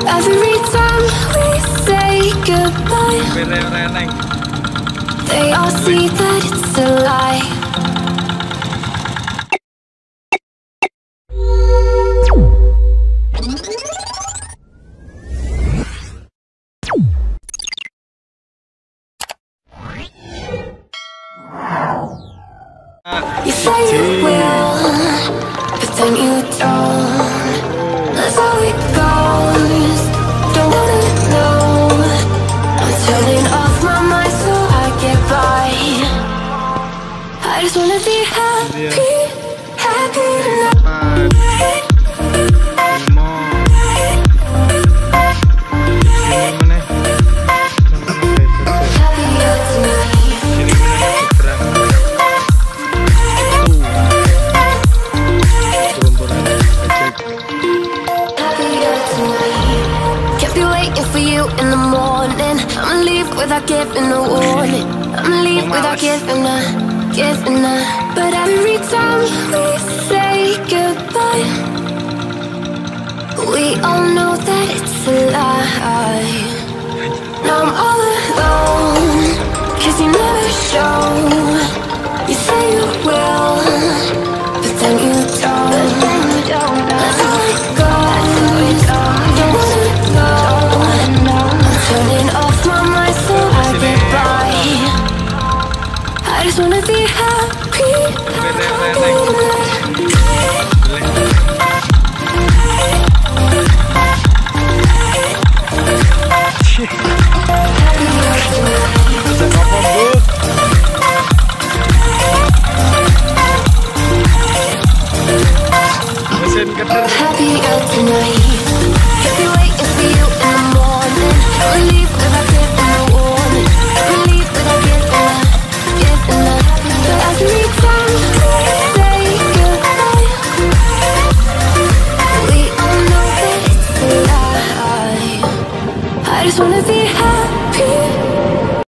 Every time we say goodbye, they all see that it's a lie. You say you will, but then you don't. That's how it goes. Don't wanna know. I'm turning off my mind so I get by. I just wanna be happy, happy tonight. In the morning, I'ma leave without giving a warning. I'ma leave without giving a. But every time we say goodbye, we all know that it's a lie. Now I'm all alone, 'cause you never show. You say you will, but then you don't. That's how it goes. Don't wanna know. Turning off my mind so I get by. I just wanna be happy. Happier tonight.